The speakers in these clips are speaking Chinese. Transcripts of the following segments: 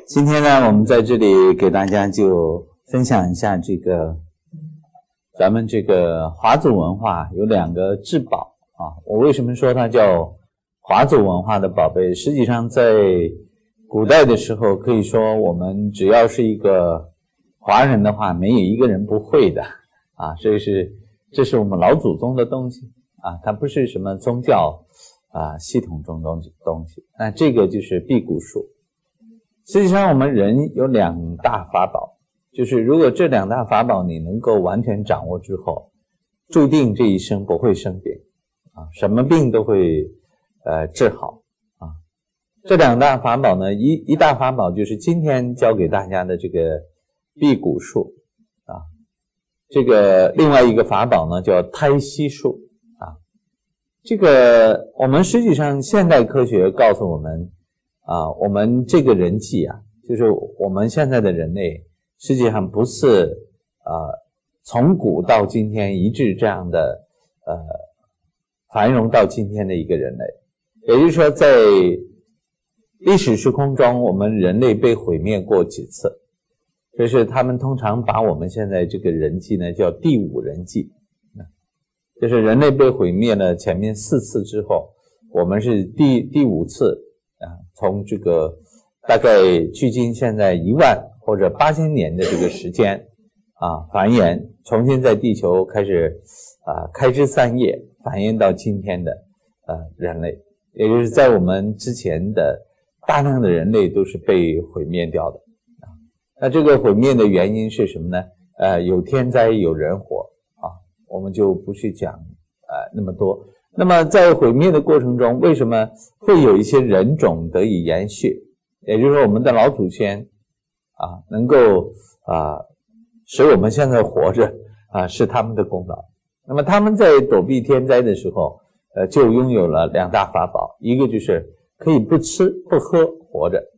今天呢，我们在这里给大家就分享一下咱们这个华族文化有两个至宝啊。我为什么说它叫华族文化的宝贝？实际上在古代的时候，可以说我们只要是一个华人的话，没有一个人不会的啊。这是我们老祖宗的东西啊，它不是什么宗教系统中的东西。那这个就是辟谷术。实际上我们人有两大法宝，就是如果这两大法宝你能够完全掌握之后，注定这一生不会生病啊，什么病都会治好啊。这两大法宝呢，一大法宝就是今天教给大家的这个辟谷术啊，这个另外一个法宝呢叫胎息术啊。这个我们实际上现代科学告诉我们我们这个人际就是我们现在的人类实际上不是从古到今天一直这样的繁荣到今天的一个人类。也就是说在历史时空中，我们人类被毁灭过几次，就是他们通常把我们现在这个人际呢叫第五人际，就是人类被毁灭了前面4次之后，我们是第5次从这个大概距今现在1万或者8000年的这个时间繁衍，重新在地球开始开枝散叶，繁衍到今天的人类。也就是在我们之前的大量的人类都是被毁灭掉的那这个毁灭的原因是什么呢？有天灾有人祸我们就不去讲那么多。那么在毁灭的过程中，为什么会有一些人种得以延续？也就是说我们的老祖先能够使我们现在活着是他们的功劳。那么他们在躲避天灾的时候就拥有了两大法宝，一个就是可以不吃不喝活着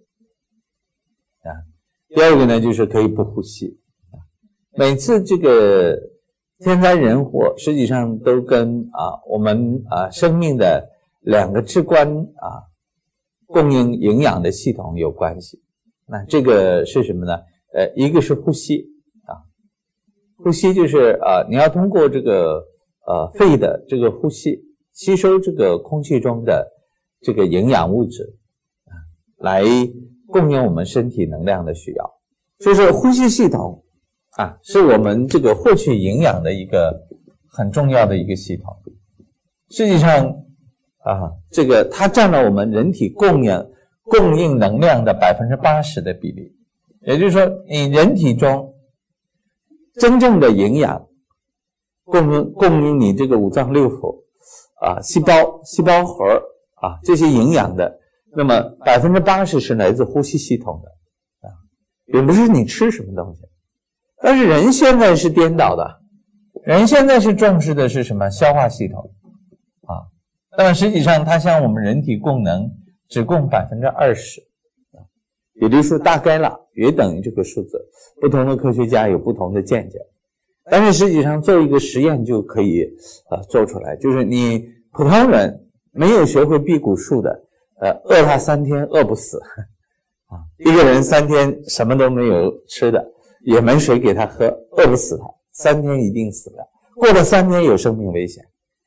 第二个呢就是可以不呼吸每次这个天灾人祸实际上都跟我们生命的两个至关供应营养的系统有关系。那这个是什么呢？一个是呼吸呼吸就是你要通过这个肺的这个呼吸吸收这个空气中的这个营养物质来供应我们身体能量的需要。所以说呼吸系统是我们这个获取营养的一个很重要的一个系统。实际上这个它占了我们人体供应能量的 80% 的比例。也就是说你人体中真正的营养供应你这个五脏六腑细胞核这些营养的，那么 80% 是来自呼吸系统的并不是你吃什么东西。但是人现在是颠倒的，人现在是重视的是什么？消化系统那么实际上它向我们人体供能只供 20%比例数大概约等于这个数字，不同的科学家有不同的见解。但是实际上做一个实验就可以做出来，就是你普通人没有学会辟谷术的饿他3天饿不死一个人3天什么都没有吃的，也没水给他喝，饿不死他，3天一定死了。过了3天有生命危险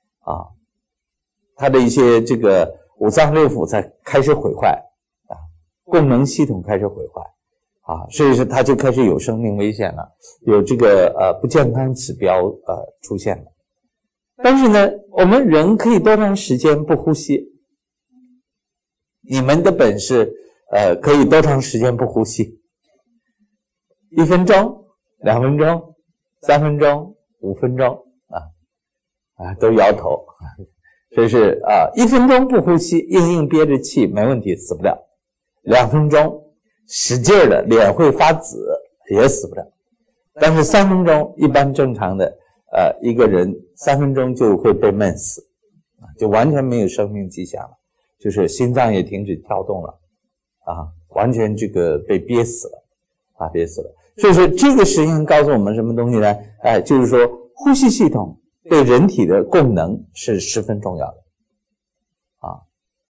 他的一些这个五脏六腑才开始毁坏供能系统开始毁坏所以说他就开始有生命危险了，有这个不健康指标出现了。但是呢，我们人可以多长时间不呼吸？你们的本事可以多长时间不呼吸？1分钟、2分钟、3分钟、5分钟都摇头所以是1分钟不呼吸，硬憋着气没问题，死不了。2分钟使劲的脸会发紫也死不了。但是3分钟一般正常的一个人3分钟就会被闷死就完全没有生命迹象了，就是心脏也停止跳动了完全这个被憋死了憋死了。所以说这个实验告诉我们什么东西呢？就是说呼吸系统对人体的供能是十分重要的。